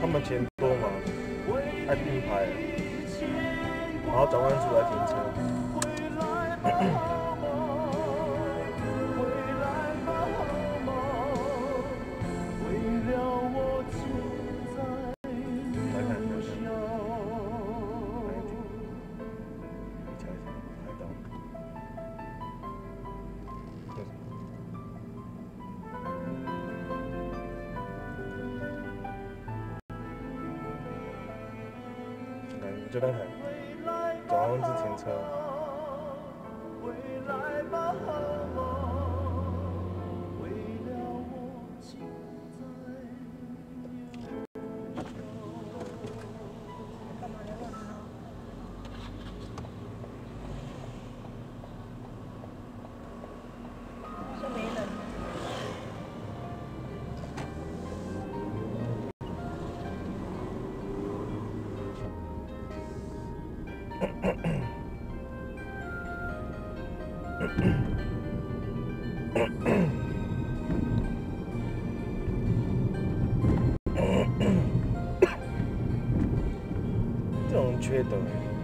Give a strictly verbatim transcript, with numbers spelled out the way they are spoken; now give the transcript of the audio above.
们钱多嘛，爱并排，然后转弯出来停车。来看一下，哪一题？你瞧一下，拍到。这什么？看，你就在看，转弯是停车。这种缺德。